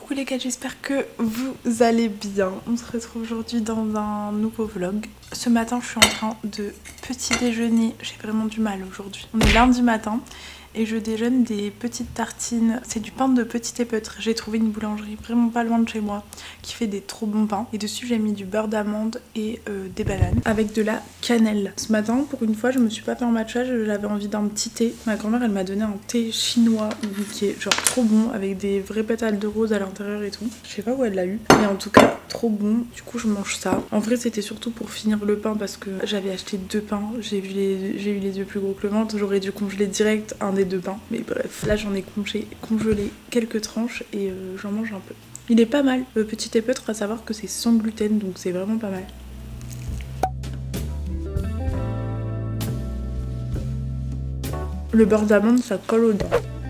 Coucou les gars, j'espère que vous allez bien. On se retrouve aujourd'hui dans un nouveau vlog. Ce matin je suis en train de petit déjeuner. J'ai vraiment du mal aujourd'hui. On est lundi matin et je déjeune des petites tartines. C'est du pain de petit épeautre. J'ai trouvé une boulangerie vraiment pas loin de chez moi qui fait des trop bons pains. Et dessus j'ai mis du beurre d'amande et des bananes avec de la cannelle. Ce matin pour une fois je me suis pas fait un matcha, j'avais envie d'un petit thé. Ma grand-mère elle m'a donné un thé chinois qui est genre trop bon avec des vrais pétales de rose à l'intérieur et tout. Je sais pas où elle l'a eu mais en tout cas trop bon. Du coup je mange ça. En vrai c'était surtout pour finir le pain parce que j'avais acheté 2 pains. J'ai eu les yeux plus gros que le ventre. J'aurais dû congeler direct un des 2 pains. Mais bref, là j'en ai congelé quelques tranches et j'en mange un peu. Il est pas mal. Le petit épeautre, à savoir que c'est sans gluten donc c'est vraiment pas mal. Le beurre d'amande ça colle aux dents.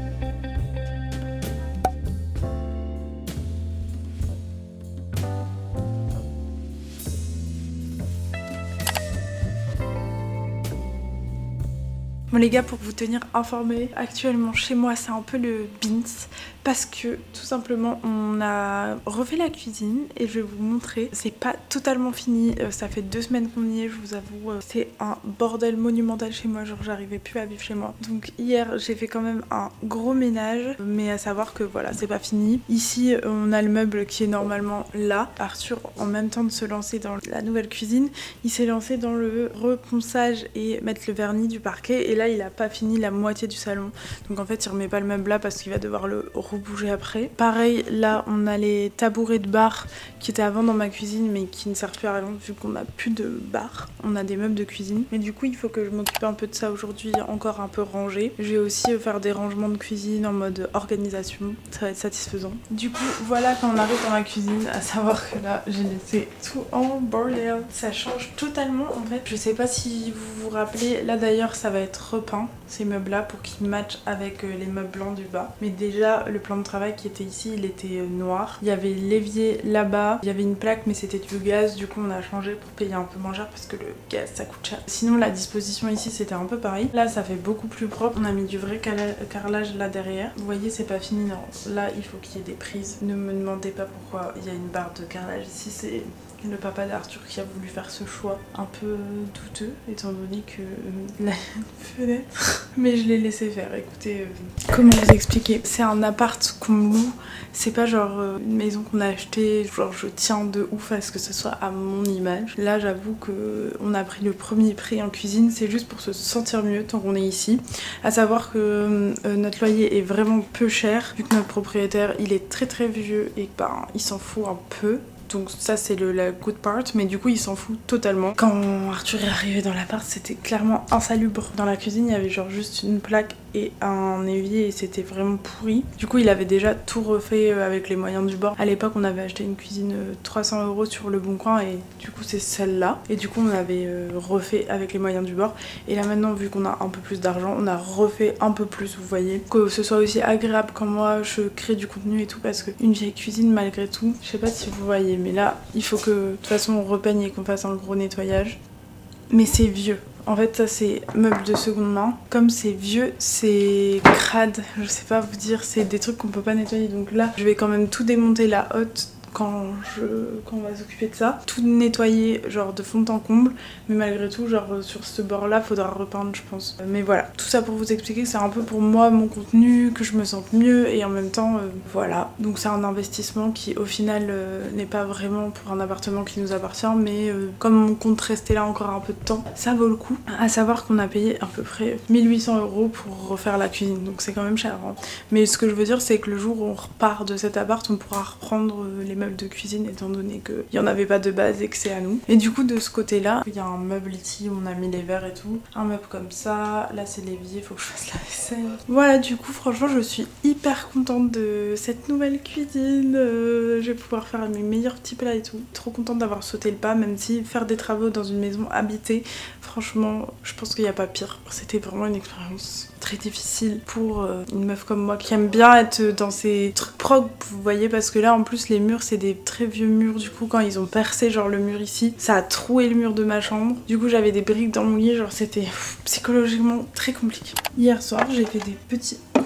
Bon les gars, pour vous tenir informés, actuellement chez moi c'est un peu le beans parce que tout simplement on a refait la cuisine et je vais vous montrer. C'est pas totalement fini, ça fait 2 semaines qu'on y est, je vous avoue. C'est un bordel monumental chez moi, genre j'arrivais plus à vivre chez moi. Donc hier j'ai fait quand même un gros ménage, mais à savoir que voilà, c'est pas fini. Ici on a le meuble qui est normalement là. Arthur, en même temps de se lancer dans la nouvelle cuisine, il s'est lancé dans le reponçage et mettre le vernis du parquet. Et là il a pas fini la moitié du salon, donc en fait il remet pas le meuble là parce qu'il va devoir le rebouger après. Pareil, là on a les tabourets de bar qui étaient avant dans ma cuisine mais qui ne servent plus à rien vu qu'on n'a plus de bar. On a des meubles de cuisine et du coup il faut que je m'occupe un peu de ça aujourd'hui, encore un peu rangé. Je vais aussi faire des rangements de cuisine en mode organisation, ça va être satisfaisant. Du coup voilà, quand on arrive dans ma cuisine, à savoir que là j'ai laissé tout en bordel. Ça change totalement en fait. Je sais pas si vous vous rappelez, là d'ailleurs ça va être repeint ces meubles là pour qu'ils matchent avec les meubles blancs du bas. Mais déjà le plan de travail qui était ici il était noir. Il y avait l'évier là-bas, il y avait une plaque mais c'était du gaz, du coup on a changé pour payer un peu moins cher parce que le gaz ça coûte cher. Sinon la disposition ici c'était un peu pareil. Là ça fait beaucoup plus propre, on a mis du vrai carrelage là derrière. Vous voyez c'est pas fini, non. Là il faut qu'il y ait des prises. Ne me demandez pas pourquoi il y a une barre de carrelage ici, c'est le papa d'Arthur qui a voulu faire ce choix un peu douteux étant donné que la fenêtre, mais je l'ai laissé faire. Écoutez, comment vous expliquer, c'est un appart qu'on loue, c'est pas genre une maison qu'on a achetée, genre je tiens de ouf à ce que ce soit à mon image. Là j'avoue que on a pris le premier prix en cuisine, c'est juste pour se sentir mieux tant qu'on est ici. À savoir que notre loyer est vraiment peu cher vu que notre propriétaire il est très vieux et ben il s'en fout un peu. Donc ça c'est la good part, mais du coup il s'en fout totalement. Quand Arthur est arrivé dans l'appart c'était clairement insalubre. Dans la cuisine il y avait genre juste une plaque et un évier et c'était vraiment pourri. Du coup il avait déjà tout refait avec les moyens du bord. À l'époque on avait acheté une cuisine 300 € sur le bon coin et du coup c'est celle-là. Et du coup on avait refait avec les moyens du bord. Et là maintenant vu qu'on a un peu plus d'argent on a refait un peu plus, vous voyez. Que ce soit aussi agréable quand moi je crée du contenu et tout, parce qu'une vieille cuisine malgré tout, je sais pas si vous voyez, mais là il faut que de toute façon on repeigne et qu'on fasse un gros nettoyage. Mais c'est vieux. En fait ça c'est meuble de seconde main. Comme c'est vieux, c'est crade, je sais pas vous dire, c'est des trucs qu'on peut pas nettoyer. Donc là je vais quand même tout démonter la hotte quand on va s'occuper de ça, tout nettoyer genre de fond en comble, mais malgré tout genre sur ce bord là faudra repeindre je pense. Mais voilà, tout ça pour vous expliquer que c'est un peu pour moi mon contenu, que je me sente mieux et en même temps voilà. Donc c'est un investissement qui au final n'est pas vraiment pour un appartement qui nous appartient, mais comme on compte rester là encore un peu de temps, ça vaut le coup. À savoir qu'on a payé à peu près 1800 € pour refaire la cuisine, donc c'est quand même cher hein. Mais ce que je veux dire c'est que le jour où on repart de cet appart on pourra reprendre les meubles de cuisine étant donné qu'il n'y en avait pas de base et que c'est à nous. Et du coup de ce côté là il y a un meuble ici où on a mis les verres et tout, un meuble comme ça, là c'est l'évier, faut que je fasse la vaisselle. Voilà, du coup franchement je suis hyper contente de cette nouvelle cuisine, je vais pouvoir faire mes meilleurs petits plats et tout. Trop contente d'avoir sauté le pas, même si faire des travaux dans une maison habitée, franchement je pense qu'il n'y a pas pire. C'était vraiment une expérience très difficile pour une meuf comme moi qui aime bien être dans ces trucs propres, vous voyez, parce que là en plus les murs c'est des très vieux murs. Du coup quand ils ont percé genre le mur ici, ça a troué le mur de ma chambre. Du coup j'avais des briques dans mon lit, genre c'était psychologiquement très compliqué. Hier soir j'ai fait des petits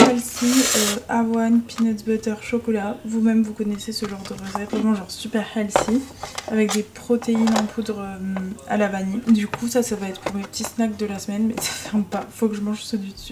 Healthy, avoine, peanut butter, chocolat. Vous-même vous connaissez ce genre de recette, vraiment genre super healthy, avec des protéines en poudre à la vanille. Du coup ça va être pour mes petits snacks de la semaine, mais ça ferme pas, faut que je mange ceux du dessus.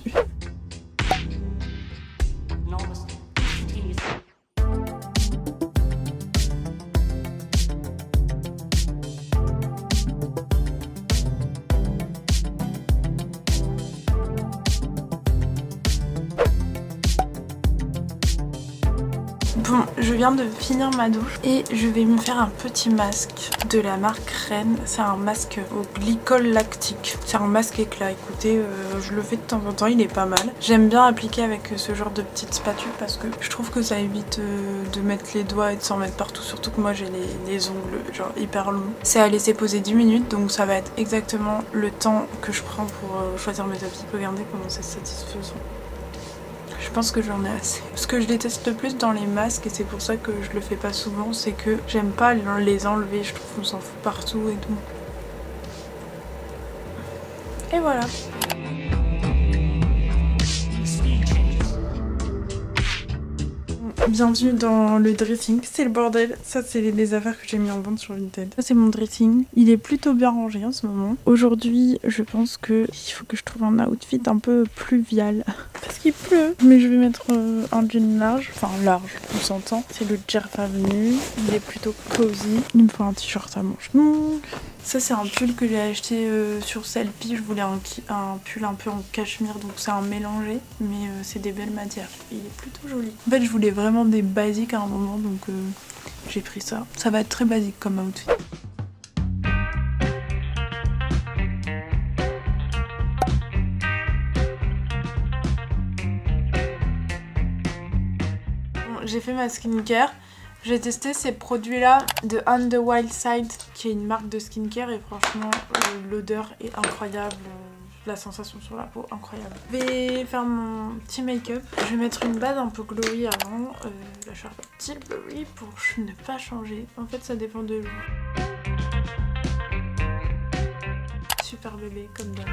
Bon, je viens de finir ma douche et je vais me faire un petit masque de la marque Ren. C'est un masque au glycol lactique. C'est un masque éclat. Écoutez, je le fais de temps en temps, il est pas mal. J'aime bien appliquer avec ce genre de petite spatule parce que je trouve que ça évite de mettre les doigts et de s'en mettre partout. Surtout que moi j'ai les ongles genre hyper longs. C'est à laisser poser 10 minutes, donc ça va être exactement le temps que je prends pour choisir mes habits. Regardez comment c'est satisfaisant. Je pense que j'en ai assez. Ce que je déteste le plus dans les masques, et c'est pour ça que je le fais pas souvent, c'est que j'aime pas les enlever. Je trouve qu'on s'en fout partout et tout. Et voilà. Bienvenue dans le dressing, c'est le bordel. Ça c'est les affaires que j'ai mis en vente sur Vinted. Ça c'est mon dressing, il est plutôt bien rangé en ce moment. Aujourd'hui je pense qu'il faut que je trouve un outfit un peu pluvial parce qu'il pleut. Mais je vais mettre un jean large, enfin large, on s'entend. C'est le Jerf Avenue, il est plutôt cosy. Il me faut un t-shirt à manches longues. Ça c'est un pull que j'ai acheté sur Sellpy. Je voulais un pull un peu en cachemire, donc c'est un mélangé, mais c'est des belles matières. Il est plutôt joli. En fait je voulais vraiment des basiques à un moment, donc j'ai pris ça. Ça va être très basique comme outfit. Bon, j'ai fait ma skincare. J'ai testé ces produits là de On the Wild Side, qui est une marque de skincare, et franchement l'odeur est incroyable, la sensation sur la peau incroyable. Je vais faire mon petit make-up. Je vais mettre une base un peu glowy avant, la Charlotte Tilbury pour ne pas changer. En fait ça dépend de vous. Super bébé comme d'hab.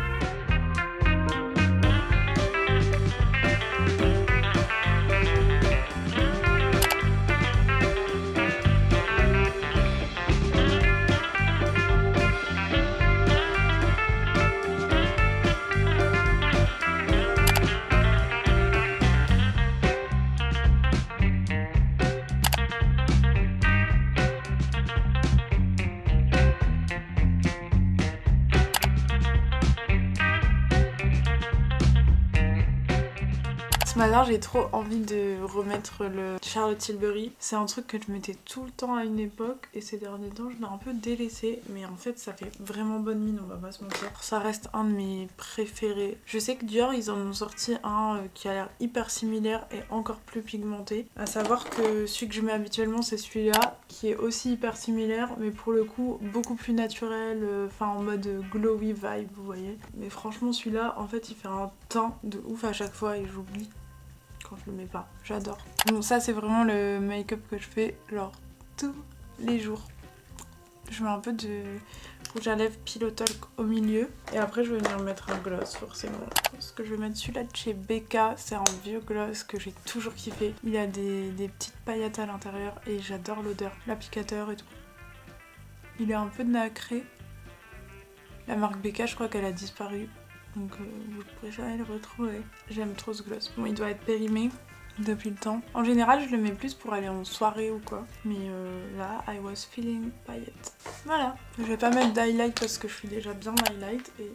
Ce matin j'ai trop envie de remettre le Charlotte Tilbury. C'est un truc que je mettais tout le temps à une époque et ces derniers temps je l'ai un peu délaissé, mais en fait ça fait vraiment bonne mine, on va pas se mentir. Ça reste un de mes préférés. Je sais que Dior ils en ont sorti un qui a l'air hyper similaire et encore plus pigmenté. À savoir que celui que je mets habituellement c'est celui-là qui est aussi hyper similaire mais pour le coup beaucoup plus naturel, enfin en mode glowy vibe vous voyez. Mais franchement celui-là en fait il fait un teint de ouf à chaque fois et j'oublie quand je le mets pas, j'adore. Bon ça c'est vraiment le make-up que je fais genre tous les jours. Je mets un peu de rouge à lèvres Pillow Talk au milieu et après je vais venir mettre un gloss forcément. Parce que je vais mettre celui-là de chez Becca, c'est un vieux gloss que j'ai toujours kiffé. Il a des petites paillettes à l'intérieur et j'adore l'odeur, l'applicateur et tout. Il est un peu nacré. La marque Becca je crois qu'elle a disparu. Donc vous pourrez jamais le retrouver. J'aime trop ce gloss. Bon il doit être périmé depuis le temps. En général je le mets plus pour aller en soirée ou quoi. Mais là I was feeling paillettes. Voilà. Je vais pas mettre d'highlight parce que je suis déjà bien highlight. Et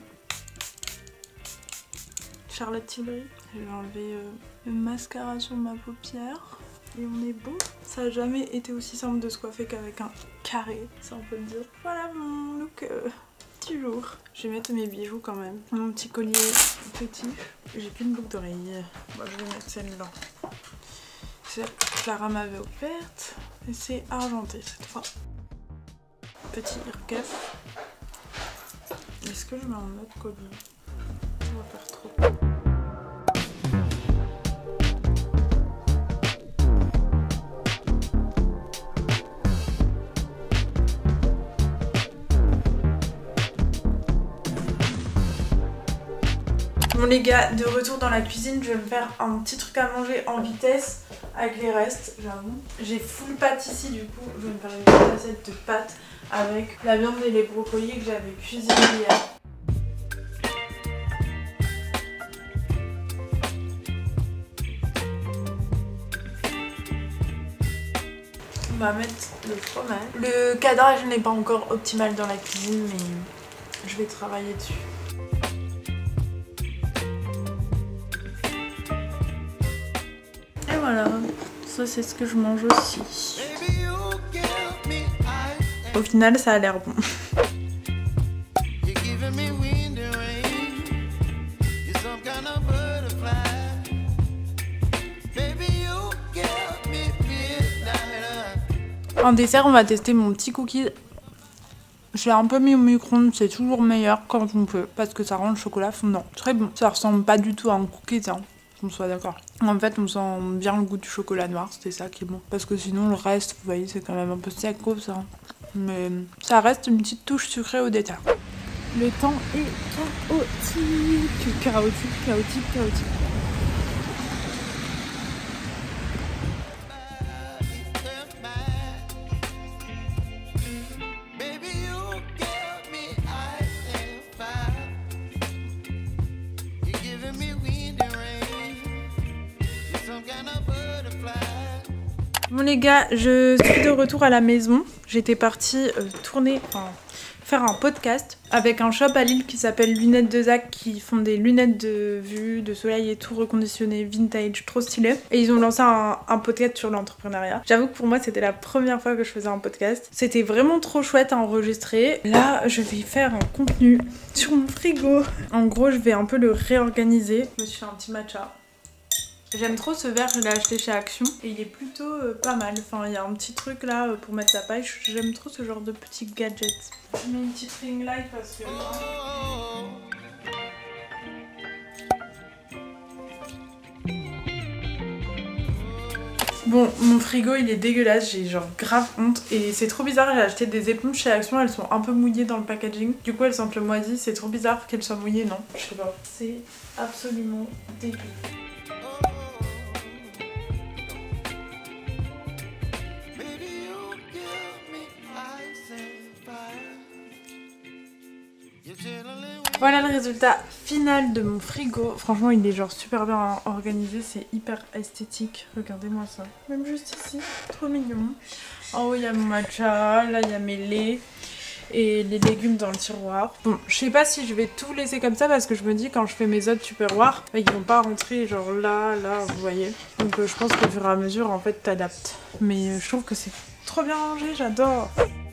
Charlotte Tilbury. Je vais enlever le mascara sur ma paupière. Et on est beau. Ça a jamais été aussi simple de se coiffer qu'avec un carré, ça on peut le dire. Voilà mon look du jour. Je vais mettre mes bijoux quand même. Mon petit collier petit. J'ai qu'une boucle d'oreille. Bon, je vais mettre celle-là. Celle que Clara m'avait offerte. Et c'est argenté cette fois. Petit earcuff. Est-ce que je mets un autre collier? Ça va faire trop. Mon les gars, de retour dans la cuisine, je vais me faire un petit truc à manger en vitesse avec les restes, j'avoue. J'ai full pâte ici, du coup, je vais me faire une petite assiette de pâte avec la viande et les brocolis que j'avais cuisinés hier. On va mettre le fromage. Le cadrage n'est pas encore optimal dans la cuisine, mais je vais travailler dessus. Et voilà, ça c'est ce que je mange aussi. Au final, ça a l'air bon. En dessert, on va tester mon petit cookie. Je l'ai un peu mis au micro-ondes, c'est toujours meilleur quand on peut, parce que ça rend le chocolat fondant. Très bon. Ça ressemble pas du tout à un cookie, hein, qu'on soit d'accord. En fait, on sent bien le goût du chocolat noir, c'était ça qui est bon. Parce que sinon, le reste, vous voyez, c'est quand même un peu sec comme ça. Mais ça reste une petite touche sucrée au dessert. Le temps est chaotique. Chaotique. Bon les gars, je suis de retour à la maison. J'étais partie faire un podcast avec un shop à Lille qui s'appelle Lunettes de Zach, qui font des lunettes de vue, de soleil et tout reconditionné, vintage, trop stylé. Et ils ont lancé un podcast sur l'entrepreneuriat. J'avoue que pour moi c'était la première fois que je faisais un podcast. C'était vraiment trop chouette à enregistrer. Là je vais faire un contenu sur mon frigo. En gros je vais un peu le réorganiser. Je me suis fait un petit matcha. J'aime trop ce verre, je l'ai acheté chez Action et il est plutôt pas mal. Enfin, il y a un petit truc là pour mettre la paille. J'aime trop ce genre de petits gadgets. Je mets une petite ring light parce que... Bon, mon frigo il est dégueulasse, j'ai genre grave honte et c'est trop bizarre, j'ai acheté des éponges chez Action, elles sont un peu mouillées dans le packaging. Du coup elles sentent le moisi, c'est trop bizarre qu'elles soient mouillées, non? Je sais pas. C'est absolument dégueu. Voilà le résultat final de mon frigo. Franchement il est genre super bien organisé, c'est hyper esthétique. Regardez-moi ça. Même juste ici, trop mignon. En haut il y a mon matcha, là il y a mes laits et les légumes dans le tiroir. Bon, je sais pas si je vais tout laisser comme ça parce que je me dis quand je fais mes autres tupperwares, ils vont pas rentrer genre là, vous voyez. Donc je pense qu'au fur et à mesure en fait t'adaptes. Mais je trouve que c'est trop bien rangé, j'adore.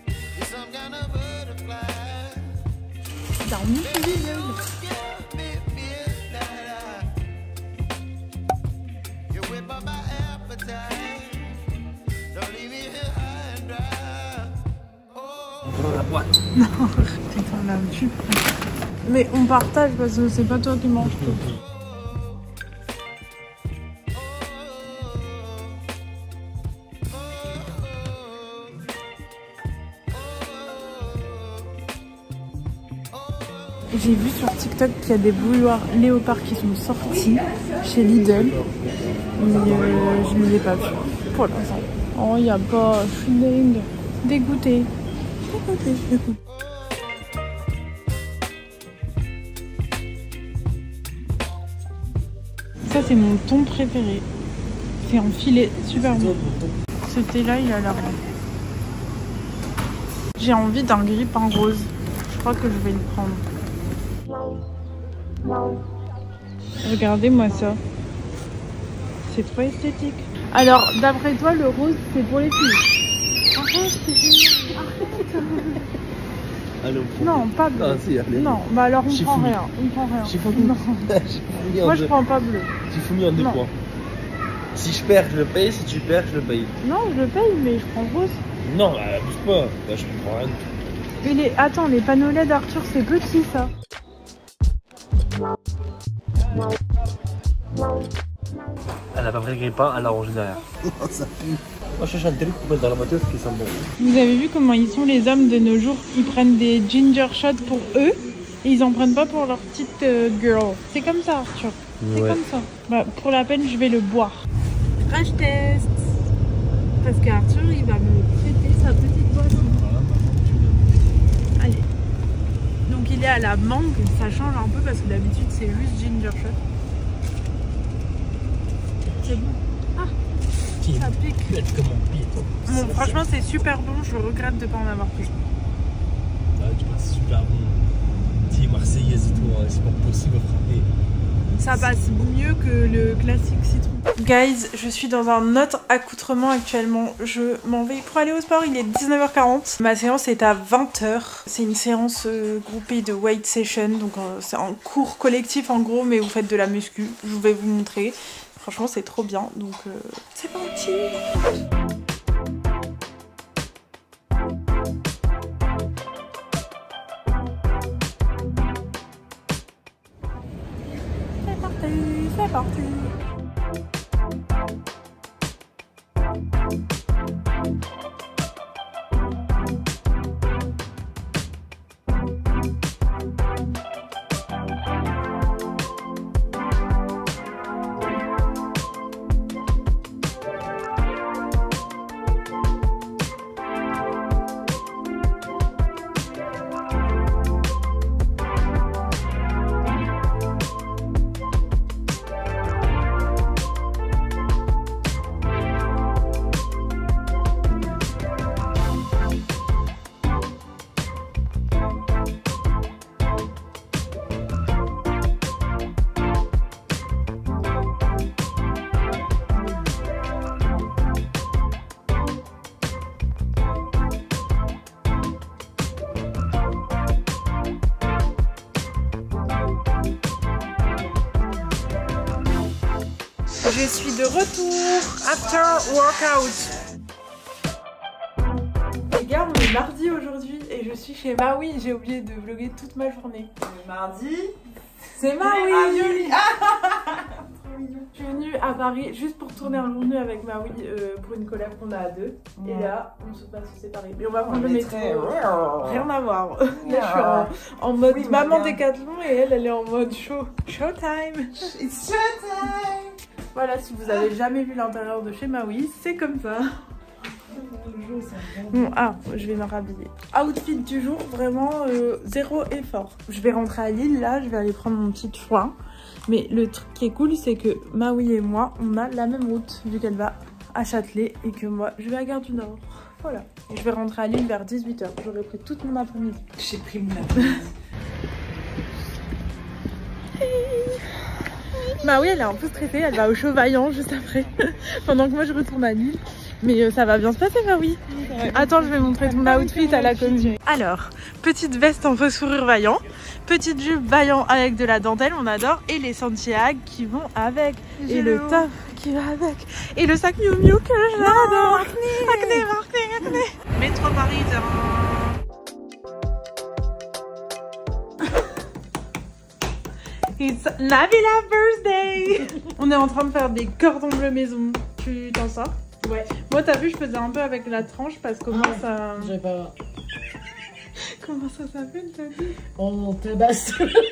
Dans la boîte. Non, putain, là, tu prends. Mais on partage parce que c'est pas toi qui manges tout. J'ai vu sur TikTok qu'il y a des bouilloires léopards qui sont sortis chez Lidl. Mais je ne les ai pas vus pour l'instant. Oh, il n'y a pas. Je suis dingue. Dégoûtée. Ça, c'est mon thon préféré. C'est en filet, super bon. Ce thé-là, il a l'air bon. J'ai envie d'un grille-pain rose. Je crois que je vais le prendre. Regardez-moi ça. C'est trop esthétique. Alors, d'après toi, le rose, c'est pour les filles. Arrête, c'est génial. Arrête. Non, pas bleu. Ah, si, non, bah alors on prend rien. On prend rien. Non. Moi, je prends pas bleu. Tu fous mis en 2 points. Si je perds, je le paye. Si tu perds, je le paye. Non, je le paye, mais je prends rose. Non, bah, abuse pas. Bah, je comprends rien du tout. Mais attends, les panneaux LED d'Arthur, c'est petit, ça. Elle a pas pris le grille-pain, elle a rangé derrière. Ça pue. Moi je cherche un truc pour mettre dans la voiture qui sent bon. Vous avez vu comment ils sont les hommes de nos jours? Ils prennent des ginger shots pour eux Et ils en prennent pas pour leur petite girl. C'est comme ça, Arthur. C'est comme ça. Bah, pour la peine, je vais le boire. Crash test. Parce qu'Arthur, il va me prêter sa petite boisson. Allez. Donc il est à la mangue. Ça change un peu parce que d'habitude, c'est juste ginger shot. C'est bon. Ah, ça pique. Bon, franchement, c'est super bon. Je regrette de ne pas en avoir pris. Ah, tu vois, c'est super bon. Petit Marseillaise et tout, hein, c'est pas possible à frapper. Ça passe mieux que le classique citron. Guys, je suis dans un autre accoutrement actuellement. Je m'en vais pour aller au sport, il est 19h40. Ma séance est à 20h. C'est une séance groupée de weight session. Donc c'est un cours collectif en gros, mais vous faites de la muscu. Je vais vous montrer. Franchement, c'est trop bien. Donc c'est parti. C'est parti. Je suis de retour after workout. Les gars, on est mardi aujourd'hui et je suis chez Maui. J'ai oublié de vlogger toute ma journée. Mardi, c'est Maui. ravioli. Je suis venue à Paris juste pour tourner un contenu avec Maui pour une collab qu'on a à deux. Ouais. Et là, on se passe séparer. Mais on va prendre le métro. Rien à voir. Là, je suis en mode maman décathlon et elle est en mode show. Showtime. It's showtime. Voilà, si vous avez jamais vu l'intérieur de chez Maui, c'est comme ça. Bon, je vais me rhabiller. Outfit du jour, vraiment zéro effort. Je vais rentrer à Lille, là, je vais aller prendre mon petit foin. Mais le truc qui est cool, c'est que Maui et moi, on a la même route, vu qu'elle va à Châtelet et que moi, je vais à Gare du Nord. Voilà. Et je vais rentrer à Lille vers 18h. J'aurai pris toute mon après-midi. J'ai pris mon après-midi. Maui, elle est un peu stressée, elle va au Show Vaillant juste après, pendant que moi je retourne à Lille. Mais ça va bien se passer, Maui. Attends, je vais montrer ton outfit à la commune. Alors, petite veste en faux fourrure Vaillant, petite jupe Vaillant avec de la dentelle, on adore, et les Santiago qui vont avec, et le top qui va avec, et le sac Miu Miu que j'adore. Acné. Métro parisien. It's Nabila birthday. On est en train de faire des cordons bleus maison. Tu t'en sors? Ouais. Moi, t'as vu, je faisais un peu avec la tranche parce que moi, ça... J'ai pas... Comment ça s'appelle, t'as dit? On tabasse.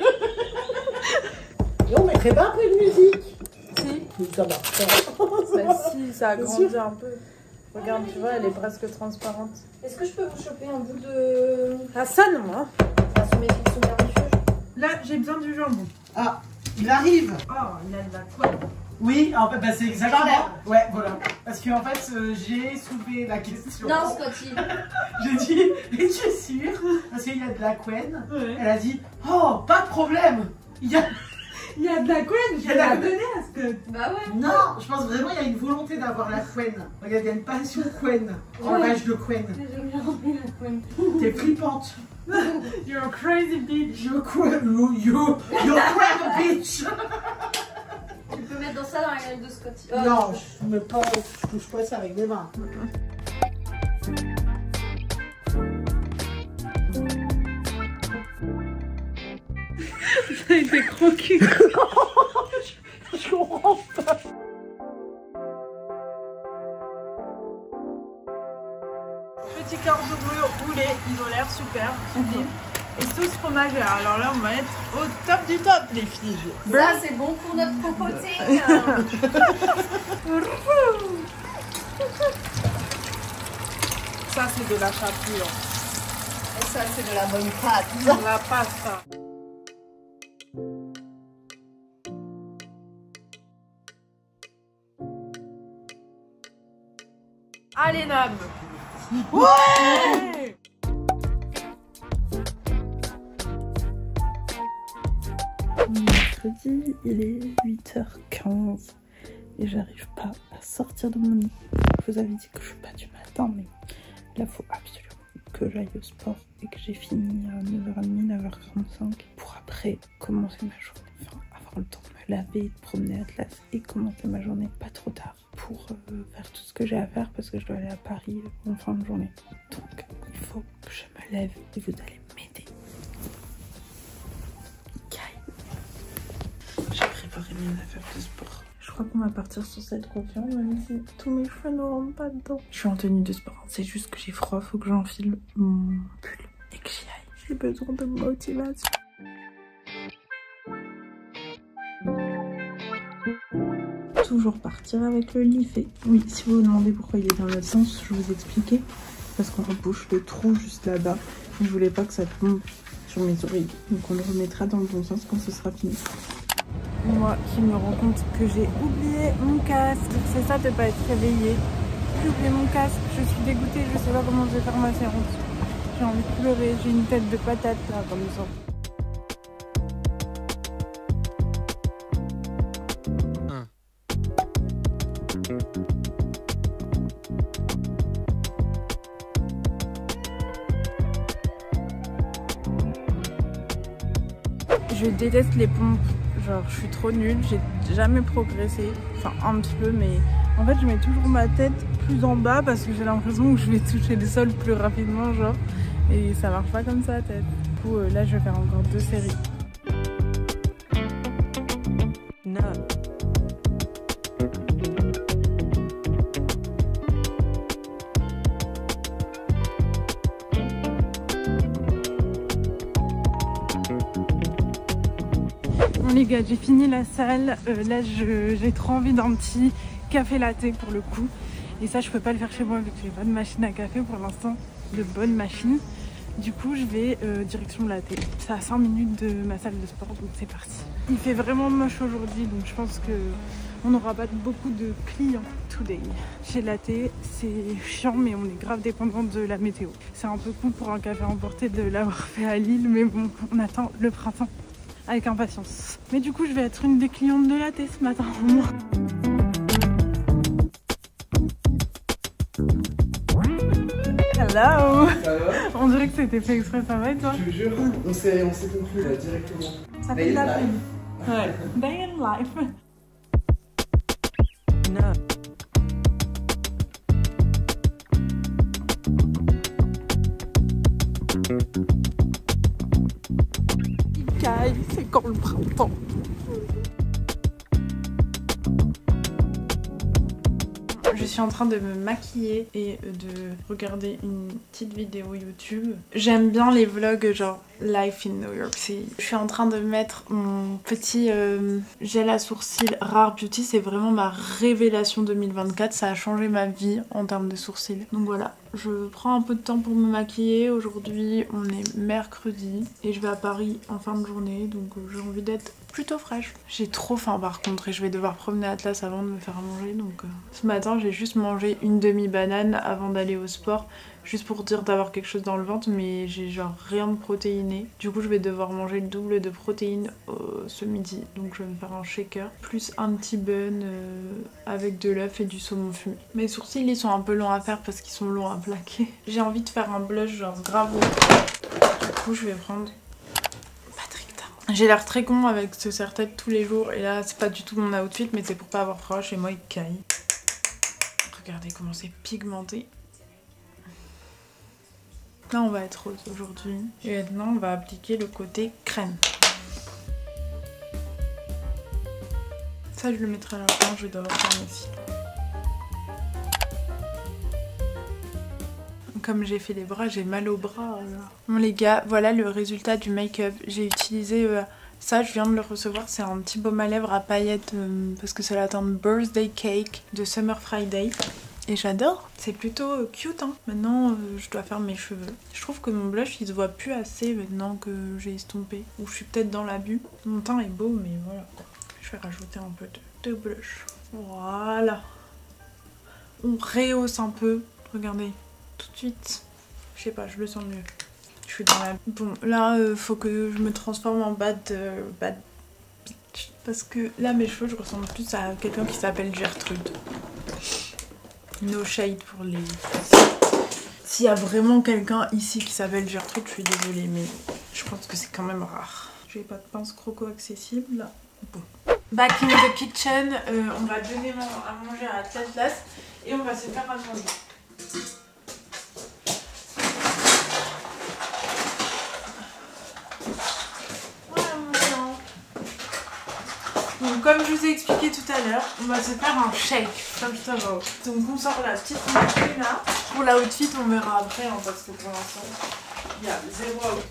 Et on mettrait pas un peu de musique? Si. Ça marche pas. Bah si, ça a grandi un peu. Regarde, tu vois, elle est presque transparente. Est-ce que je peux vous choper un bout de... Ah ça non, hein. Ça se met sur le refuge. Là, j'ai besoin du jambon. Ah, il arrive. Oh, il a de la couenne. Oui, en fait, bah, c'est exactement. Ouais, voilà. Parce qu'en fait, j'ai soulevé la question. Non, Scotty. J'ai dit, es-tu sûr? Parce qu'il y a de la couenne. Ouais. Elle a dit, oh, pas de problème. Il y a de la couenne, je vais la donner à Scott. Bah ouais. Non, je pense vraiment qu'il y a une volonté d'avoir la couenne. Regarde, il y a une passion couenne. En page de couenne. J'aime bien remplir la couenne. T'es flippante. You're a crazy bitch. You're a bitch. Tu peux mettre dans ça dans la gueule de Scotty. Oh, Non, je touche pas ça avec mes mains. Ça a été croqué. Je comprends pas. Petit cordon bleu roulé, ils ont l'air super, sublime. Et sauce fromagère. Alors là, on va être au top du top, les filles. Ça, c'est bon pour notre cocoting. Ça, c'est de la chapelure. Et ça, c'est de la bonne pâte. De la pasta. Allez, Nam. Ouais. Mercredi, il est 8h15 et j'arrive pas à sortir de mon lit. Je vous avais dit que je suis pas du matin, mais là, il faut absolument que j'aille au sport et que j'ai fini à 9h30, 9h45 pour après commencer ma journée. Enfin, avoir le temps de me laver, de promener Atlas et commencer ma journée pas trop tard pour faire tout ce que j'ai à faire parce que je dois aller à Paris en fin de journée. Donc, il faut que je me lève et vous allez m'aider. J'ai préparé mes affaires de sport. Je crois qu'on va partir sur cette coiffure, même si tous mes cheveux ne rentrent pas dedans. Je suis en tenue de sport, c'est juste que j'ai froid, faut que j'enfile mon pull et que j'y aille. J'ai besoin de motivation. Toujours partir avec le lit fait. Oui, si vous vous demandez pourquoi il est dans l'autre sens, je vais vous expliquer. Parce qu'on rebouche le trou juste là-bas. Je voulais pas que ça tombe sur mes oreilles. Donc on le remettra dans le bon sens quand ce sera fini. Moi qui me rends compte que j'ai oublié mon casque. C'est ça de pas être réveillée. J'ai oublié mon casque, je suis dégoûtée, je sais pas comment je vais faire ma séance. J'ai envie de pleurer, j'ai une tête de patate là comme ça. Je déteste les pompes, genre je suis trop nulle, j'ai jamais progressé, enfin un petit peu, mais en fait je mets toujours ma tête plus en bas parce que j'ai l'impression que je vais toucher le sol plus rapidement, genre, et ça marche pas comme ça la tête. Du coup là je vais faire encore 2 séries. Non. Bon les gars, j'ai fini la salle, là j'ai trop envie d'un petit café latte pour le coup. Et ça je peux pas le faire chez moi vu que j'ai pas de machine à café pour l'instant, de bonne machine. Du coup je vais direction latte. C'est à 5 minutes de ma salle de sport, donc c'est parti. Il fait vraiment moche aujourd'hui, donc je pense que on n'aura pas beaucoup de clients today. Chez Latte, c'est chiant mais on est grave dépendant de la météo. C'est un peu cool pour un café emporté de l'avoir fait à Lille, mais bon, on attend le printemps avec impatience. Mais du coup je vais être une des clientes de Latte ce matin. Hello. On dirait que c'était fait exprès, ça va et toi? Je te jure, on s'est conclu là directement. Ça fait de la pub. Ouais. Day in life. Non. Il caille, c'est quand le printemps. Je suis en train de me maquiller et de regarder une petite vidéo YouTube. J'aime bien les vlogs genre Life in New York City. Je suis en train de mettre mon petit gel à sourcils Rare Beauty. C'est vraiment ma révélation 2024. Ça a changé ma vie en termes de sourcils. Donc voilà, je prends un peu de temps pour me maquiller. Aujourd'hui, on est mercredi et je vais à Paris en fin de journée. Donc j'ai envie d'être plutôt fraîche. J'ai trop faim par contre et je vais devoir promener Atlas avant de me faire manger. Donc ce matin, j'ai juste mangé une demi-banane avant d'aller au sport. Juste pour dire d'avoir quelque chose dans le ventre, mais j'ai genre rien de protéiné. Du coup je vais devoir manger le double de protéines ce midi. Donc je vais me faire un shaker, plus un petit bun avec de l'œuf et du saumon fumé. Mes sourcils ils sont un peu longs à faire parce qu'ils sont longs à plaquer. J'ai envie de faire un blush genre grave. Du coup je vais prendre Patrick Tam. J'ai l'air très con avec ce serre-tête tous les jours. Et là c'est pas du tout mon outfit, mais c'est pour pas avoir froid. Chez moi il caille. Regardez comment c'est pigmenté. Là on va être rose aujourd'hui et maintenant on va appliquer le côté crème. Ça je le mettrai à la fin, je vais devoir faire mes cils. comme j'ai fait les bras, j'ai mal aux bras. Bon les gars, voilà le résultat du make-up. J'ai utilisé ça, je viens de le recevoir. C'est un petit baume à lèvres à paillettes parce que c'est la teinte Birthday Cake de Summer Friday. Et j'adore, c'est plutôt cute hein. Maintenant je dois faire mes cheveux. Je trouve que mon blush il se voit plus assez maintenant que j'ai estompé. Ou je suis peut-être dans l'abus. Mon teint est beau mais voilà. Je vais rajouter un peu de blush. Voilà. On rehausse un peu. Regardez, tout de suite. Je sais pas, je le sens mieux. Je suis dans la... Bon là faut que je me transforme en bad bitch. Parce que là mes cheveux je ressemble plus à quelqu'un qui s'appelle Gertrude. No shade pour les... S'il y a vraiment quelqu'un ici qui s'appelle Gertrude, je suis désolée, mais je pense que c'est quand même rare. J'ai pas de pince croco accessible, là. Bon. Back in the kitchen, on va donner à manger à Atlas et on va se faire à manger. Donc comme je vous ai expliqué tout à l'heure, on va se faire un shake, comme ça va. Donc on sort la petite machine là. Pour la outfit on verra après hein, parce que pour l'instant il y a 0 outfit.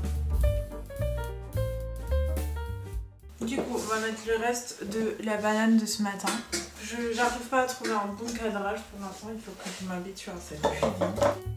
Du coup on va mettre le reste de la banane de ce matin. J'arrive pas à trouver un bon cadrage pour l'instant, il faut que je m'habitue à cette cuisine.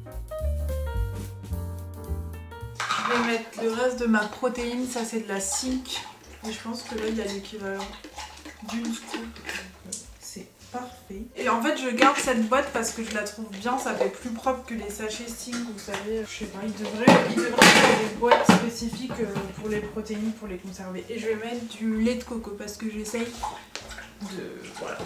Je vais mettre le reste de ma protéine, ça c'est de la zinc. Et je pense que là il y a l'équivalent d'une scoop. C'est parfait. Et en fait je garde cette boîte parce que je la trouve bien, ça fait plus propre que les sachets Sting, vous savez. Je sais pas, il devrait avoir des boîtes spécifiques pour les protéines, pour les conserver. Et je vais mettre du lait de coco parce que j'essaye de... voilà.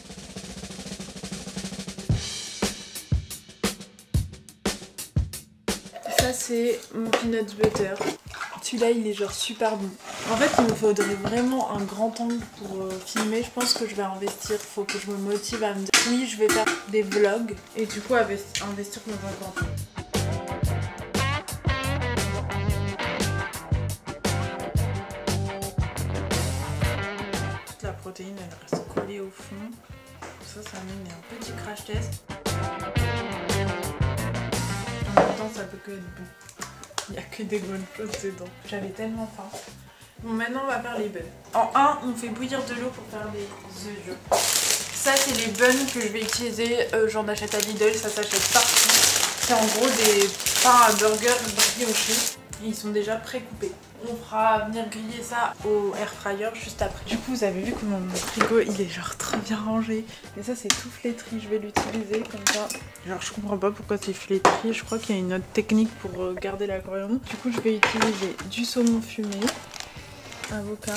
Ça c'est mon peanut butter. Celui-là il est genre super bon. En fait il me faudrait vraiment un grand angle pour filmer. Je pense que je vais investir, faut que je me motive à me dire oui je vais faire des vlogs et du coup investir dans un grand angle. Toute la protéine elle reste collée au fond. Ça mène un petit crash test. En même temps ça peut que être bon. Il n'y a que des bonnes choses dedans. J'avais tellement faim. Bon, maintenant on va faire les buns. En 1, on fait bouillir de l'eau pour faire des œufs durs. Ça, c'est les buns que je vais utiliser. J'en achète à Lidl, ça s'achète partout. C'est en gros des pains à burger briochés. Et ils sont déjà pré-coupés. On fera venir griller ça au air fryer juste après. Du coup, vous avez vu que mon frigo, il est genre trop bien rangé. Et ça, c'est tout flétri. Je vais l'utiliser comme ça. Genre, je comprends pas pourquoi c'est flétri. Je crois qu'il y a une autre technique pour garder la coriandre. Du coup, je vais utiliser du saumon fumé, avocat.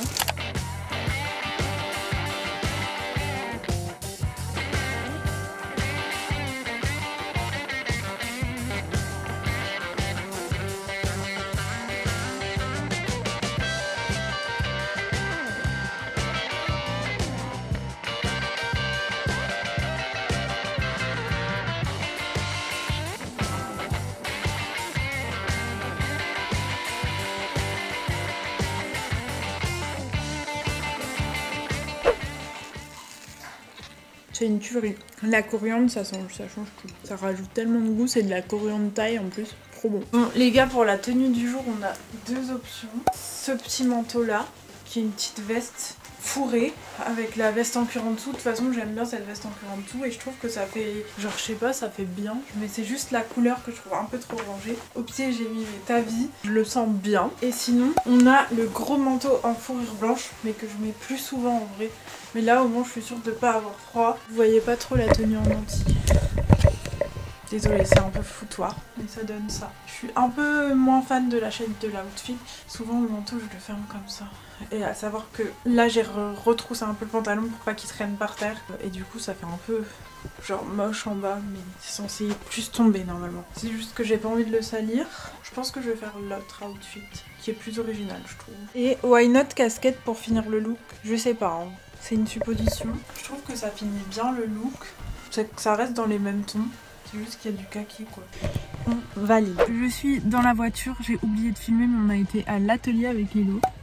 C'est une tuerie. La coriandre, ça change tout. Ça rajoute tellement de goût. C'est de la coriandre thaï en plus. Trop bon. Bon, les gars, pour la tenue du jour, on a 2 options. Ce petit manteau là, qui est une petite veste fourrée avec la veste en cuir en dessous. De toute façon, j'aime bien cette veste en cuir en dessous et je trouve que ça fait, genre je sais pas, ça fait bien. Mais c'est juste la couleur que je trouve un peu trop rangée. Au pied, j'ai mis mes tavis. Je le sens bien. Et sinon, on a le gros manteau en fourrure blanche, mais que je mets plus souvent en vrai. Mais là, au moins, je suis sûre de pas avoir froid. Vous voyez pas trop la tenue en entier. Désolée, c'est un peu foutoir, mais ça donne ça. Je suis un peu moins fan de la chaîne de l'outfit. Souvent, le manteau, je le ferme comme ça. Et à savoir que là, j'ai retroussé un peu le pantalon pour pas qu'il traîne par terre. Et du coup, ça fait un peu genre moche en bas, mais c'est censé plus tomber normalement. C'est juste que j'ai pas envie de le salir. Je pense que je vais faire l'autre outfit, qui est plus original, je trouve. Et why not casquette pour finir le look? Je sais pas, hein. C'est une supposition. Je trouve que ça finit bien le look. Ça reste dans les mêmes tons. C'est juste qu'il y a du kaki quoi. On valide. Je suis dans la voiture, j'ai oublié de filmer mais on a été à l'atelier avec Lilo.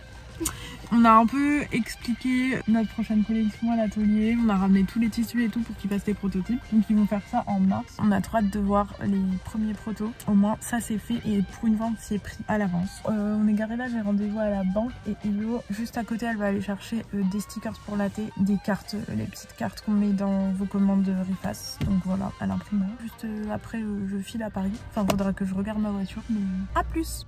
On a un peu expliqué notre prochaine collection à l'atelier. On a ramené tous les tissus et tout pour qu'ils fassent les prototypes. Donc ils vont faire ça en mars. On a trop hâte de voir les premiers protos. Au moins ça c'est fait et pour une fois on s'y est pris à l'avance. On est garé là, j'ai rendez-vous à la banque et Hello juste à côté elle va aller chercher des stickers pour la thé, des cartes, les petites cartes qu'on met dans vos commandes de Riface. Donc voilà, à l'imprimeur. Juste après je file à Paris. Enfin faudra que je regarde ma voiture mais à plus.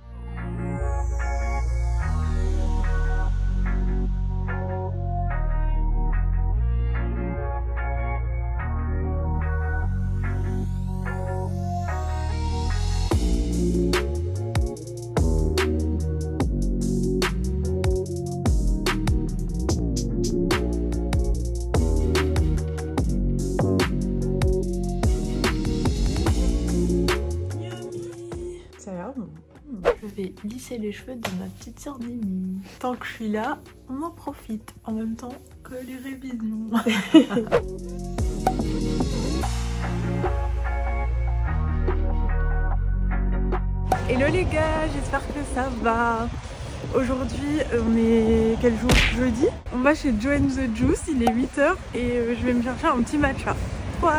Je vais lisser les cheveux de ma petite sœur Mimi. Tant que je suis là, on en profite en même temps que les révisions. Hello les gars, j'espère que ça va. Aujourd'hui, on est quel jour? Jeudi. On va chez Joe & the Juice, il est 8 h et je vais me chercher un petit matcha. What?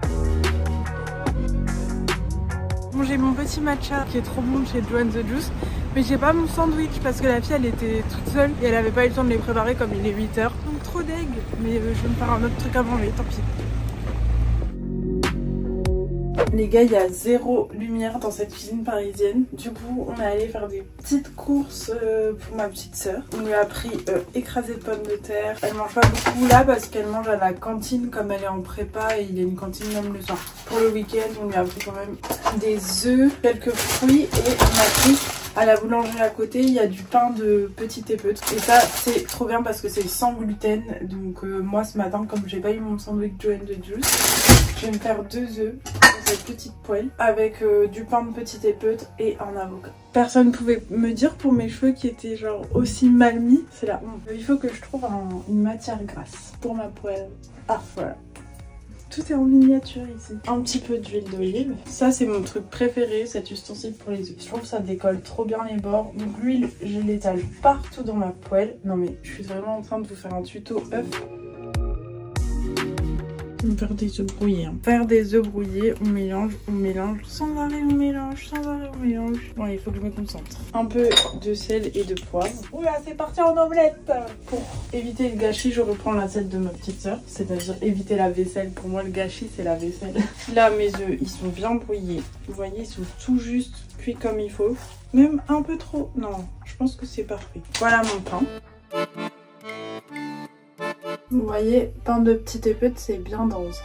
Bon, j'ai mon petit matcha qui est trop bon chez Joe & the Juice, mais j'ai pas mon sandwich parce que la fille elle était toute seule et elle avait pas eu le temps de les préparer comme il est 8 h. Donc trop deg, mais je vais me faire un autre truc à manger, tant pis. Les gars, il y a zéro lumière dans cette cuisine parisienne. Du coup, on est allé faire des petites courses pour ma petite sœur. On lui a pris écrasé de pommes de terre. Elle mange pas beaucoup là parce qu'elle mange à la cantine comme elle est en prépa et il y a une cantine même le soir. Pour le week-end, on lui a pris quand même des œufs, quelques fruits et on a pris à la boulangerie à côté, il y a du pain de petite épeute. Et ça, c'est trop bien parce que c'est sans gluten. Donc moi, ce matin, comme j'ai pas eu mon sandwich Joe & the Juice, je vais me faire 2 œufs dans cette petite poêle avec du pain de petite épeute et un avocat. Personne pouvait me dire pour mes cheveux qui étaient genre aussi mal mis. C'est la honte. Il faut que je trouve une matière grasse pour ma poêle. Ah, voilà. Tout est en miniature ici. Un petit peu d'huile d'olive. Ça c'est mon truc préféré, cet ustensile pour les œufs. Je trouve que ça décolle trop bien les bords. Donc l'huile, je l'étale partout dans ma poêle. Non mais je suis vraiment en train de vous faire un tuto œuf. On va faire des œufs brouillés. Faire des œufs brouillés, on mélange, sans arrêt on mélange, sans arrêt on mélange. Bon, il faut que je me concentre. Un peu de sel et de poivre. Oula, c'est parti en omelette. Pour éviter le gâchis, je reprends l'assiette de ma petite soeur. C'est-à-dire éviter la vaisselle. Pour moi, le gâchis, c'est la vaisselle. Là, mes œufs, ils sont bien brouillés. Vous voyez, ils sont tout juste cuits comme il faut. Même un peu trop. Non, je pense que c'est parfait. Voilà mon pain. Vous voyez, pain de petite épeute, c'est bien dense.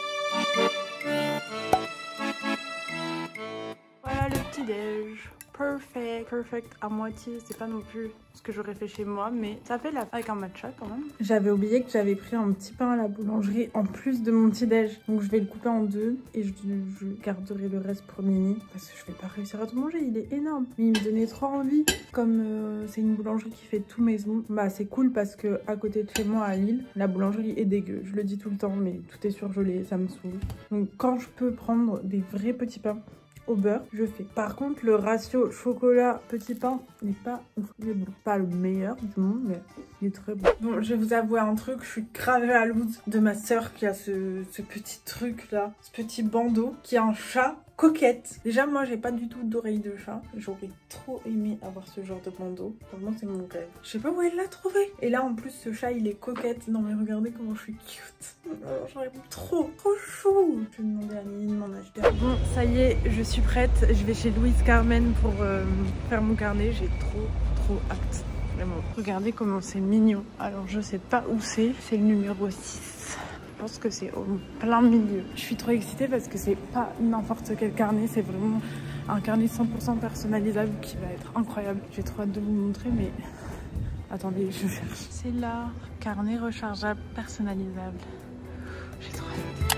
Voilà le petit déj. Perfect à moitié, c'est pas non plus ce que j'aurais fait chez moi, mais ça fait l'affaire avec un matcha quand même. J'avais oublié que j'avais pris un petit pain à la boulangerie en plus de mon petit déj, donc je vais le couper en deux et je garderai le reste pour Mimi parce que je vais pas réussir à tout manger, il est énorme. Mais il me donnait trop envie, comme c'est une boulangerie qui fait tout maison. Bah c'est cool parce que à côté de chez moi à Lille, la boulangerie est dégueu. Je le dis tout le temps, mais tout est surgelé, ça me saoule. Donc quand je peux prendre des vrais petits pains au beurre, je fais. Par contre, le ratio chocolat petit pain n'est pas ouf. Il est bon. Pas le meilleur du monde, mais il est très bon. Bon, je vais vous avouer un truc, je suis grave jalouse de ma soeur qui a ce petit truc là, ce petit bandeau, qui a un chat coquette. Déjà, moi, j'ai pas du tout d'oreille de chat. J'aurais trop aimé avoir ce genre de bandeau. Vraiment, c'est mon rêve. Je sais pas où elle l'a trouvé. Et là, en plus, ce chat, il est coquette. Non, mais regardez comment je suis cute. J'aurais trop chou. Je vais demander à Nini de m'en acheter. Bon, ça y est, je suis prête. Je vais chez Louise Carmen pour faire mon carnet. J'ai trop hâte. Vraiment. Regardez comment c'est mignon. Alors, je sais pas où c'est. C'est le numéro 6. Je pense que c'est au plein milieu. Je suis trop excitée parce que c'est pas n'importe quel carnet, c'est vraiment un carnet 100% personnalisable qui va être incroyable. J'ai trop hâte de vous montrer, mais attendez, je cherche. C'est là, carnet rechargeable personnalisable. J'ai trop hâte.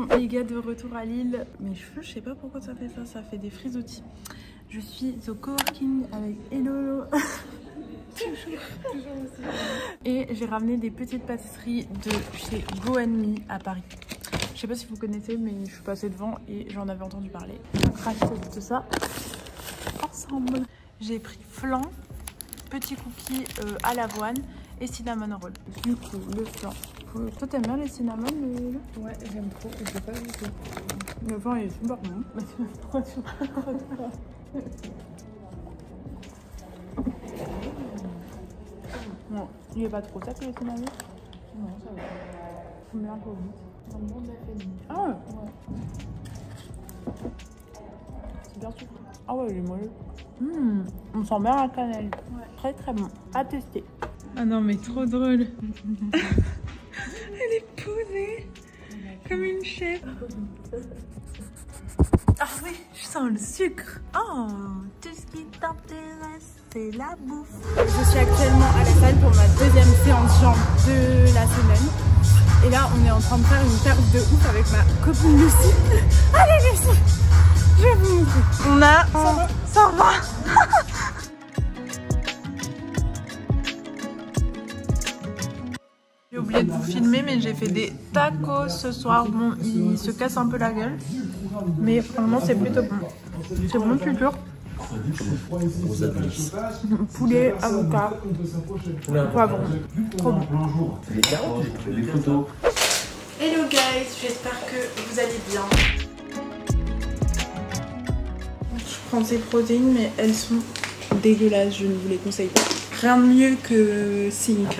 Bon les gars, de retour à Lille. Mes cheveux, je sais pas pourquoi ça fait ça, ça fait des frisottis. Je suis au coworking avec Hello. Et j'ai ramené des petites pâtisseries de chez Go & Me à Paris. Je sais pas si vous connaissez, mais je suis passée devant et j'en avais entendu parler. Donc rachète tout ça ensemble. J'ai pris flan, petits cookies à l'avoine et cinnamon roll. Du coup, le flan. Toi t'aimes bien les cinnamon? Ouais, j'aime trop. Je sais pas du tout. Le flan il est super bon. Non, il est pas trop sec le cinnamon? Non, ça va. Je me l'a un peu vite. Un bon d'affaire. Ah ouais. C'est bien sucré. Ah ouais, il est moelleux. On sent bien la cannelle. Ouais. Très très bon. À tester. Ah non mais trop drôle. Elle est posée comme une chef. Ah oui, je sens le sucre. Oh, tout ce qui t'intéresse, c'est la bouffe. Je suis actuellement à la salle pour ma deuxième séance jambes de la semaine. Et là, on est en train de faire une perte de ouf avec ma copine Lucie. Allez Lucie, je vais vous montrer. On a 120. J'ai oublié de vous filmer, mais j'ai fait des tacos ce soir. Bon, il se casse un peu la gueule, mais vraiment c'est plutôt bon. C'est bon, culture. Poulet, avocat, poivron. Trop bon. Les carottes, les couteaux. Hello guys, j'espère que vous allez bien. Je prends ces protéines, mais elles sont dégueulasses, je ne vous les conseille pas. Rien de mieux que Sync.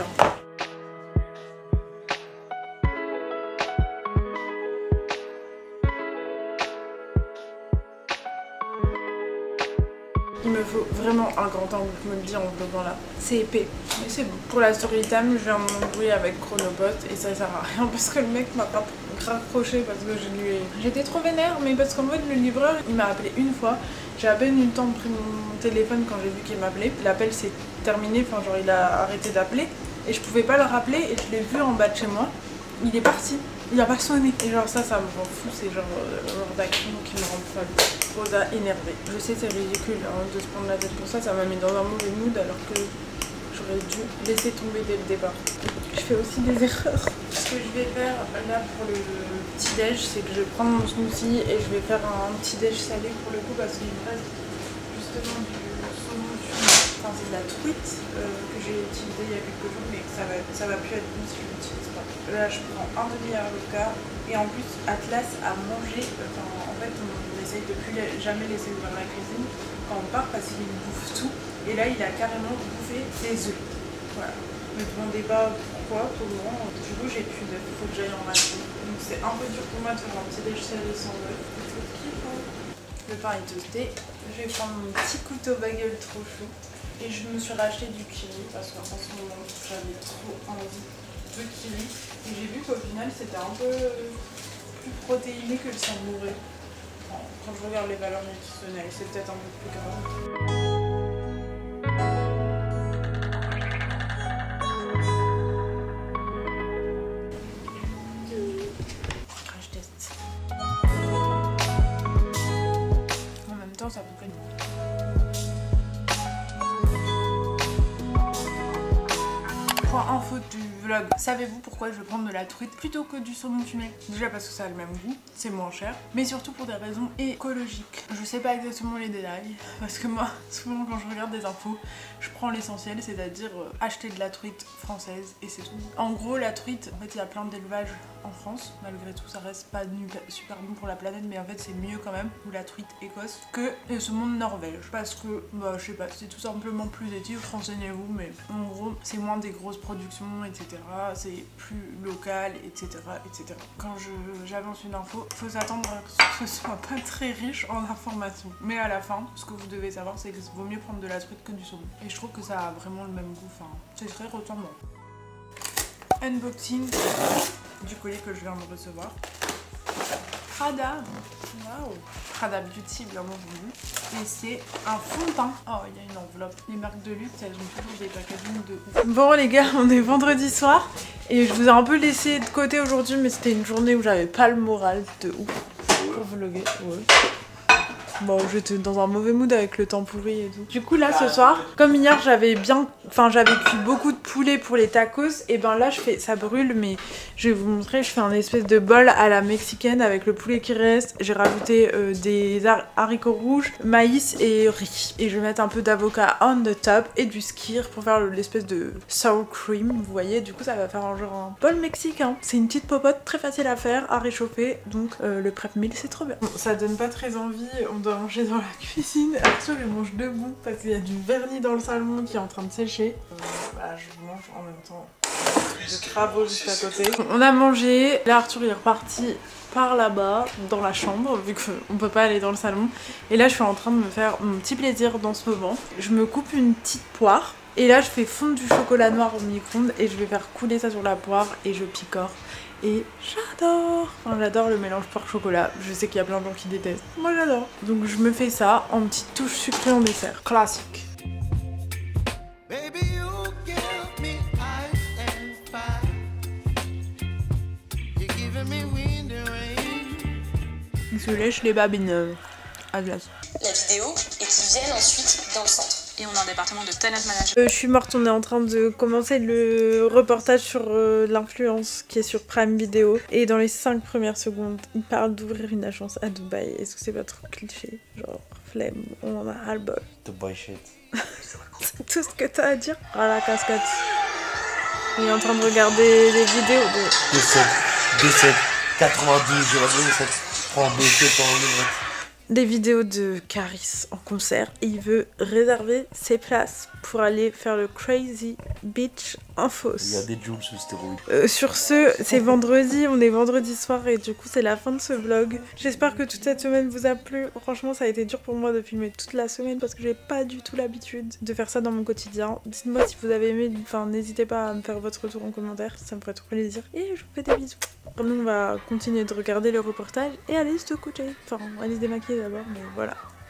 Il me faut vraiment un grand angle, je me le dis en vloguant là. C'est épais, mais c'est bon. Pour la story time, je viens de m'embrouiller avec Chronopost et ça sert à rien parce que le mec m'a pas raccroché parce que j'étais trop vénère, mais parce qu'en fait le livreur il m'a appelé une fois. J'ai à peine eu le temps de prendre mon téléphone quand j'ai vu qu'il m'appelait. L'appel s'est terminé, enfin genre il a arrêté d'appeler et je pouvais pas le rappeler et je l'ai vu en bas de chez moi. Il est parti. Il a pas sonné. Et genre ça me rend fou, c'est genre d'action qui me rend folle. Rosa énervée. Je sais c'est ridicule hein, de se prendre la tête pour ça, ça m'a mis dans un mauvais mood alors que j'aurais dû laisser tomber dès le départ. Je fais aussi des erreurs. Ce que je vais faire là pour le petit déj, c'est que je vais prendre mon smoothie et je vais faire un petit déj salé pour le coup parce qu'il me reste justement du saumon fumé. Enfin c'est de la truite que j'ai utilisée il y a quelques jours mais ça va plus être bon si je l'utilise pas. Là je prends un demi-avocat et en plus Atlas a mangé, en fait on essaye de plus jamais laisser ouvrir la cuisine quand on part parce qu'il bouffe tout et là il a carrément bouffé des œufs. Voilà. Ne me demandez pas pourquoi pour le moment, du coup j'ai plus d'œufs, il faut que j'aille en racheter. Donc c'est un peu dur pour moi de faire un petit déj salé sans œufs. Le pain est toasté, je vais prendre mon petit couteau bagel trop chaud et je me suis racheté du kiwi parce qu'en ce moment j'avais trop envie de kiwi et j'ai vu qu'au final c'était un peu plus protéiné que le samouré. Enfin, quand je regarde les valeurs nutritionnelles c'est peut-être un peu plus grave. Crash test. En même temps ça peut pas. Point info du vlog. Savez-vous pourquoi je vais prendre de la truite plutôt que du saumon fumé? Déjà parce que ça a le même goût, c'est moins cher, mais surtout pour des raisons écologiques. Je sais pas exactement les détails, parce que moi, souvent quand je regarde des infos, je prends l'essentiel, c'est-à-dire acheter de la truite française et c'est tout. En gros, la truite, en fait, il y a plein d'élevages en France, malgré tout, ça reste pas super bon pour la planète, mais en fait, c'est mieux quand même, ou la truite écosse, que le saumon de Norvège, parce que, bah, je sais pas, c'est tout simplement plus éthique, renseignez-vous, mais en gros, c'est moins des grosses productions, etc. C'est plus local, etc. etc. Quand j'avance une info, il faut s'attendre à ce que ce soit pas très riche en informations. Mais à la fin, ce que vous devez savoir, c'est qu'il vaut mieux prendre de la truite que du saumon. Et je trouve que ça a vraiment le même goût, enfin, c'est très ressemblant. Unboxing du collier que je viens de recevoir. Prada, waouh, Prada Beauty bien entendu. Et c'est un fond de teint. Oh, il y a une enveloppe. Les marques de luxe, elles ont toujours des packaging de ouf. Bon les gars, on est vendredi soir Et je vous ai un peu laissé de côté aujourd'hui, mais c'était une journée où j'avais pas le moral de ouf pour vlogger. Ouais. Bon, j'étais dans un mauvais mood avec le temps pourri et tout. Du coup là ce soir, comme hier j'avais cuit beaucoup de poulet pour les tacos, et ben là ça brûle, mais je vais vous montrer, je fais un espèce de bol à la mexicaine avec le poulet qui reste. J'ai rajouté des haricots rouges, maïs et riz. Et je vais mettre un peu d'avocat on the top et du skyr pour faire l'espèce de sour cream, vous voyez. Du coup ça va faire un genre un bol mexicain. C'est une petite popote très facile à faire, à réchauffer, donc le prep meal c'est trop bien. Bon, ça donne pas très envie, on doit manger dans la cuisine. Arthur il mange debout parce qu'il y a du vernis dans le salon qui est en train de sécher. Bah, je mange en même temps de travaux juste à côté. On a mangé, là Arthur il est reparti par là-bas dans la chambre vu qu'on peut pas aller dans le salon. Et là je suis en train de me faire mon petit plaisir dans ce moment. Je me coupe une petite poire et là je fais fondre du chocolat noir au micro-ondes et je vais faire couler ça sur la poire et je picore. Et j'adore, enfin, j'adore le mélange poire-chocolat. Je sais qu'il y a plein de gens qui détestent. Moi j'adore. Donc je me fais ça en petite touche sucrée en dessert. Classique. Je lèche les babines à glace. La vidéo et qui viennent ensuite dans le centre. Et on a un département de talent manager. Je suis morte, on est en train de commencer le reportage sur l'influence qui est sur Prime Video. Et dans les 5 premières secondes, il parle d'ouvrir une agence à Dubaï. Est-ce que c'est pas trop cliché? Genre, flemme, on en a ras-le-bol. Dubaï shit. C'est tout ce que t'as à dire. Ah la casquette. Il est en train de regarder des vidéos de... 17, 92, j'ai regardé cette 32, 7 des vidéos de Caris en concert et il veut réserver ses places pour aller faire le Crazy Beach en fosse. Il y a des Jules sous stéroïdes. Sur ce, c'est vendredi, on est vendredi soir et du coup c'est la fin de ce vlog. J'espère que toute cette semaine vous a plu. Franchement ça a été dur pour moi de filmer toute la semaine parce que j'ai pas du tout l'habitude de faire ça dans mon quotidien. Dites-moi si vous avez aimé, enfin n'hésitez pas à me faire votre retour en commentaire, ça me ferait trop plaisir. Et je vous fais des bisous. Nous on va continuer de regarder le reportage et aller se coucher. Enfin aller se démaquiller d'abord, mais voilà.